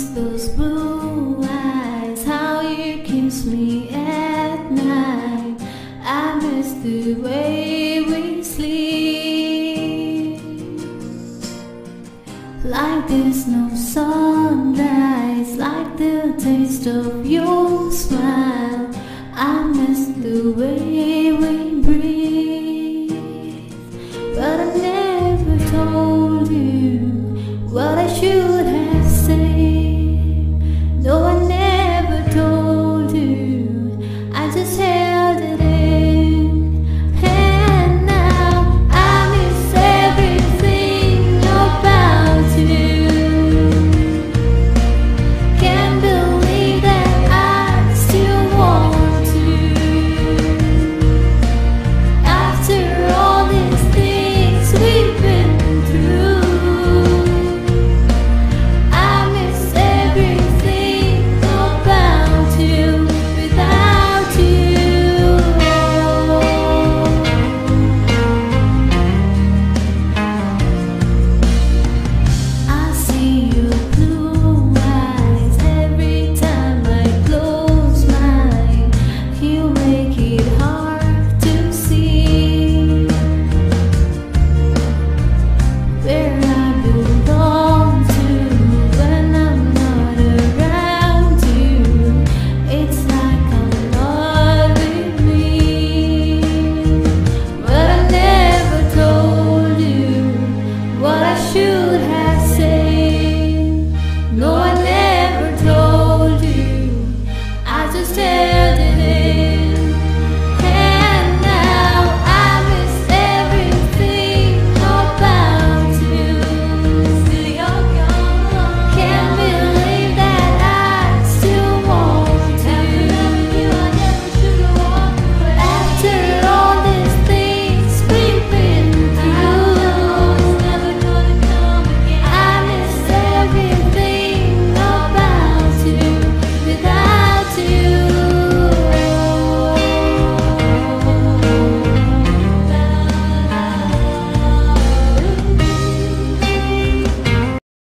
those blue eyes, how you kiss me at night. I miss the way we sleep. Like there's no sunrise, like the taste of your smile. I miss the way we breathe. But I never told you what I should have said. No, I never told you, I just held it in. And now I miss everything about you. Can't believe that I still want to. After all these things we've been through, should have said. No,